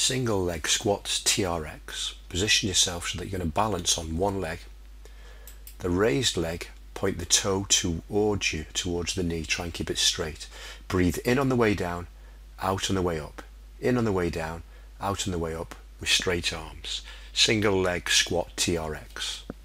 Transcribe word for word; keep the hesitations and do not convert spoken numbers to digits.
Single leg squats T R X. Position yourself so that you're going to balance on one leg. The raised leg, point the toe towards you, towards the knee. Try and keep it straight. Breathe in on the way down, out on the way up. In on the way down, out on the way up with straight arms. Single leg squat T R X.